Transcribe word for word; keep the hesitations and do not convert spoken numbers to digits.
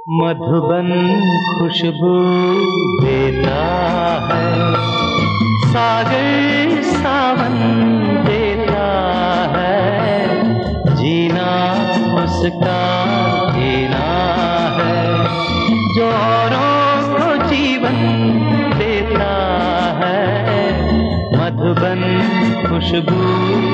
मधुबन खुशबू देता है, सागर सावन देता है, जीना उसका जीना है, जो औरों को जीवन देता है। मधुबन खुशबू